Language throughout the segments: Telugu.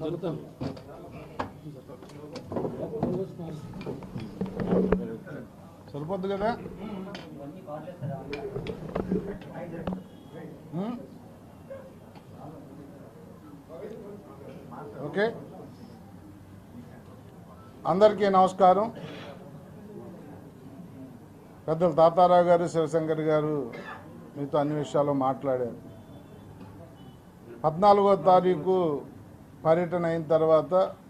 సరిపోద్ది కదా. ఓకే, అందరికీ నమస్కారం. పెద్దలు తాతారావు గారు, శివశంకర్ గారు మీతో అన్ని విషయాలు మాట్లాడారు. 14వ తారీఖు పర్యటన అయిన తర్వాత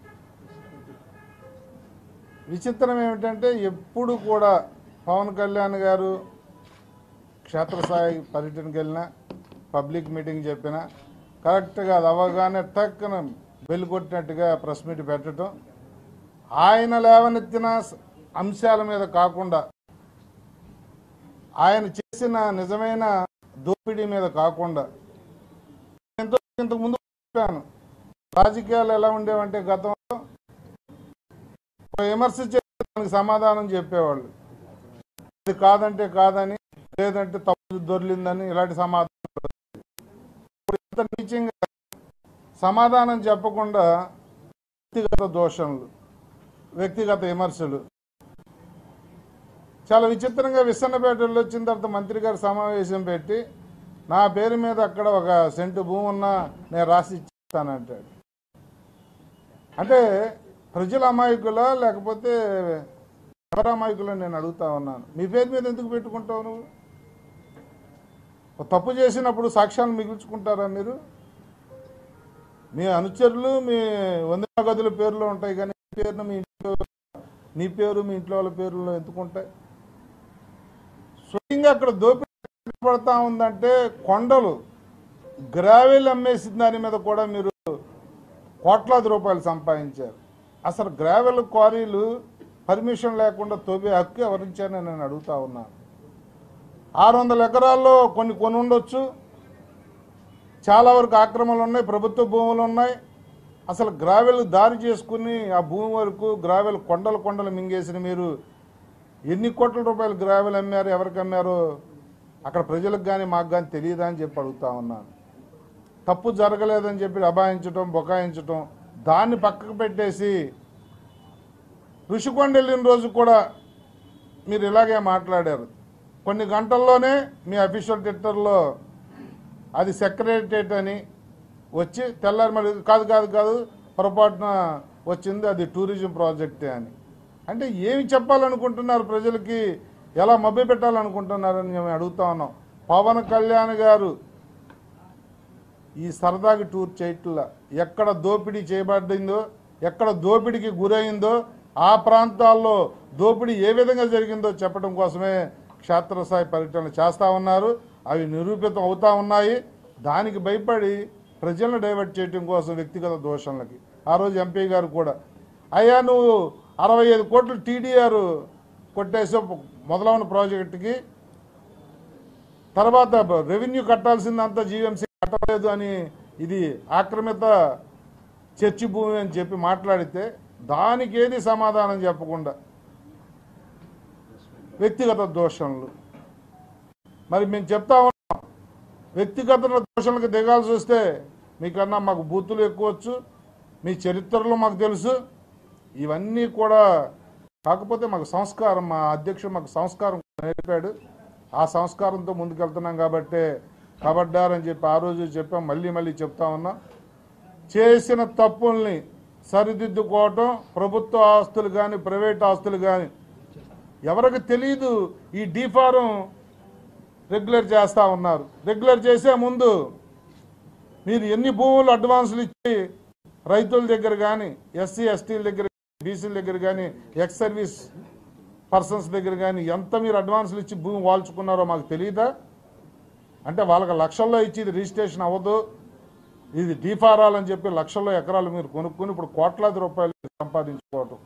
విచిత్రం ఏమిటంటే, ఎప్పుడు కూడా పవన్ కళ్యాణ్ గారు క్షేత్రస్థాయి పర్యటనకి వెళ్ళినా, పబ్లిక్ మీటింగ్ చెప్పినా కరెక్ట్గా అది అవ్వగానే టక్కున బెల్లు కొట్టినట్టుగా ప్రెస్ మీట్ పెట్టడం, ఆయన లేవనెత్తిన అంశాల మీద కాకుండా, ఆయన చేసిన నిజమైన దోపిడీ మీద కాకుండా, ఇంతకు ముందు చెప్పాను రాజకీయాలు ఎలా ఉండేవంటే గతంలో విమర్శ చేసి సమాధానం చెప్పేవాళ్ళు, ఇది కాదంటే కాదని, లేదంటే తప్పు దొర్లిందని, ఇలాంటి సమాధానం. ఇంత నీచంగా సమాధానం చెప్పకుండా వ్యక్తిగత దోషణలు, వ్యక్తిగత విమర్శలు. చాలా విచిత్రంగా విసన్నపేటలో వచ్చిన తర్వాత మంత్రి గారు సమావేశం పెట్టి, నా పేరు మీద అక్కడ 1 సెంటు భూమి ఉన్నా నేను రాసి ఇస్తానంటాడు. అంటే ప్రజల అమాయకులా లేకపోతే ఎవరు అమాయకులా నేను అడుగుతా ఉన్నాను. మీ పేరు మీద ఎందుకు పెట్టుకుంటావు నువ్వు? తప్పు చేసినప్పుడు సాక్ష్యాలు మిగుల్చుకుంటారా మీరు? మీ అనుచరులు మీ వందన గదుల పేర్లో ఉంటాయి, కానీ పేరును నీ పేరు మీ ఇంట్లో వాళ్ళ పేర్లలో ఎందుకుంటాయి? స్వయంగా అక్కడ దోపిడీ పడతా ఉందంటే, కొండలు గ్రావెల్ అమ్మేసిన దాని మీద కూడా మీరు కోట్లాది రూపాయలు సంపాదించారు. అసలు గ్రావెల్ క్వారీలు పర్మిషన్ లేకుండా తోబే హక్కు ఎవరించారని నేను అడుగుతా ఉన్నాను. 600 ఎకరాల్లో కొన్ని ఉండొచ్చు, చాలా వరకు ఆక్రమణలు ఉన్నాయి, ప్రభుత్వ భూములు ఉన్నాయి. అసలు గ్రావెల్ దారి చేసుకుని ఆ భూమి వరకు గ్రావెల్ కొండలు మింగేసిన మీరు ఎన్ని కోట్ల రూపాయలు గ్రావెల్ అమ్మారు, ఎవరికి అమ్మారో అక్కడ ప్రజలకు కానీ మాకు కానీ తెలియదా అని చెప్పి అడుగుతా ఉన్నాను. తప్పు జరగలేదని చెప్పి అబాయించడం, బొకాయించడం, దాన్ని పక్కకు పెట్టేసి ఋషికొండ వెళ్ళిన రోజు కూడా మీరు ఇలాగే మాట్లాడారు. కొన్ని గంటల్లోనే మీ అఫీషియల్ ట్విట్టర్లో అది సెక్రటరేట్ అని వచ్చి తెల్లారి మరి కాదు పొరపాటున వచ్చింది, అది టూరిజం ప్రాజెక్టే అని. అంటే ఏమి చెప్పాలనుకుంటున్నారు ప్రజలకి, ఎలా మభ్య పెట్టాలనుకుంటున్నారని మేము అడుగుతా ఉన్నాం. పవన్ కళ్యాణ్ గారు ఈ సరదాకి టూర్ చేయట్లా, ఎక్కడ దోపిడీ చేయబడిందో, ఎక్కడ దోపిడీకి గురైందో, ఆ ప్రాంతాల్లో దోపిడీ ఏ విధంగా జరిగిందో చెప్పడం కోసమే క్షేత్రస్థాయి పర్యటనలు చేస్తూ ఉన్నారు. అవి నిరూపితం అవుతా ఉన్నాయి. దానికి భయపడి ప్రజలను డైవర్ట్ చేయడం కోసం వ్యక్తిగత దోషణలకి ఆ రోజు ఎంపీ గారు కూడా, అయ్యా నువ్వు 65 కోట్లు టీడీఆర్ కొట్టేసే మొదలైన ప్రాజెక్టుకి, తర్వాత రెవెన్యూ కట్టాల్సిందంతా జీవీఎంసీ కట్టలేదు అని, ఇది ఆక్రమిత చర్చి భూమి అని చెప్పి మాట్లాడితే దానికి ఏది సమాధానం చెప్పకుండా వ్యక్తిగత దోషణలు. మరి మేము చెప్తా ఉన్నాం, వ్యక్తిగత దోషణలకు దిగాల్సి వస్తే మీకన్నా మాకు బూతులు ఎక్కువచ్చు, మీ చరిత్రలో మాకు తెలుసు. ఇవన్నీ కూడా కాకపోతే మాకు సంస్కారం, మా అధ్యక్షుడు మాకు సంస్కారం నేర్పాడు. ఆ సంస్కారంతో ముందుకెళ్తున్నాం కాబట్టి కబడ్డారని చెప్పి ఆ రోజు చెప్పాం, మళ్ళీ చెప్తా ఉన్నాం. చేసిన తప్పుల్ని సరిదిద్దుకోవటం, ప్రభుత్వ ఆస్తులు కానీ ప్రైవేట్ ఆస్తులు కానీ ఎవరికి తెలియదు. ఈ డీఫారం రెగ్యులర్ చేస్తూ ఉన్నారు. రెగ్యులర్ చేసే ముందు మీరు ఎన్ని భూములు అడ్వాన్సులు ఇచ్చి రైతుల దగ్గర కానీ, ఎస్సీ ఎస్టీల దగ్గర, బీసీల దగ్గర కానీ, ఎక్స్ సర్వీస్ పర్సన్స్ దగ్గర కానీ ఎంత మీరు అడ్వాన్సులు ఇచ్చి భూమి వాల్చుకున్నారో మాకు తెలియదా? అంటే వాళ్ళకి లక్షల్లో ఇచ్చి ఇది రిజిస్ట్రేషన్ అవ్వదు, ఇది డీఫారాలని చెప్పి లక్షల్లో ఎకరాలు మీరు కొనుక్కొని ఇప్పుడు కోట్లాది రూపాయలు సంపాదించుకోవటం.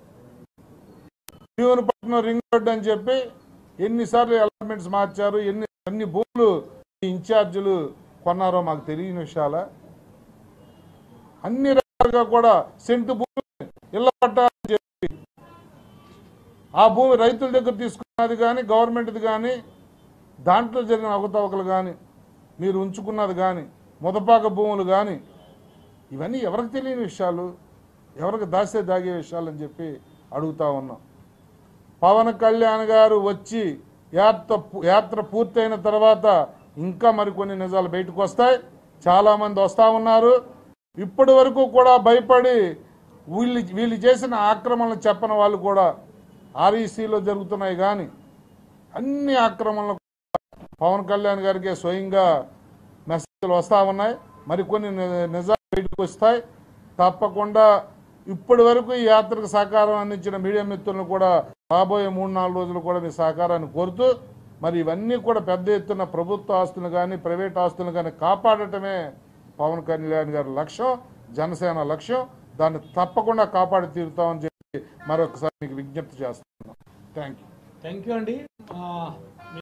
భీమునిపట్నం రింగ్ రోడ్ అని చెప్పి ఎన్నిసార్లు అలాట్మెంట్స్ మార్చారు, ఎన్ని భూములు ఇన్ఛార్జీలు కొన్నారో మాకు తెలియని విషయాల. అన్ని రకాలుగా కూడా సెంటు భూమి ఇళ్ల పట్టాలని చెప్పి ఆ భూమి రైతుల దగ్గర తీసుకున్నది కానీ, గవర్నమెంట్ది కానీ, దాంట్లో జరిగిన అవకతవకలు కానీ, మీరు ఉంచుకున్నది కానీ, ముదపాక భూములు కానీ ఇవన్నీ ఎవరికి తెలియని విషయాలు, ఎవరికి దాస్తే దాగే విషయాలు అని చెప్పి అడుగుతా ఉన్నాం. పవన్ కళ్యాణ్ గారు వచ్చి యాత్ర పూర్తయిన తర్వాత ఇంకా మరికొన్ని నిజాలు బయటకు వస్తాయి. చాలామంది వస్తూ ఉన్నారు. ఇప్పటి వరకు కూడా భయపడి వీళ్ళు చేసిన ఆక్రమణలు చెప్పని వాళ్ళు కూడా ఆర్ఈసీలో జరుగుతున్నాయి. కానీ అన్ని ఆక్రమణలు పవన్ కళ్యాణ్ గారికి స్వయంగా మెసేజ్లు వస్తూ ఉన్నాయి. మరికొన్ని నిజాలు బయటకు వస్తాయి. తప్పకుండా ఇప్పటి వరకు ఈ యాత్రకు సహకారం అందించిన మీడియా మిత్రులను కూడా రాబోయే 3-4 రోజులు కూడా మీ సహకారాన్ని కోరుతూ, మరి ఇవన్నీ కూడా పెద్ద ఎత్తున ప్రభుత్వ ఆస్తులు కానీ ప్రైవేట్ ఆస్తులు కానీ కాపాడటమే పవన్ కళ్యాణ్ గారి లక్ష్యం, జనసేన లక్ష్యం. దాన్ని తప్పకుండా కాపాడి తీరుతామని చెప్పి మరొకసారి మీకు విజ్ఞప్తి చేస్తున్నాను. థ్యాంక్ యూ అండి.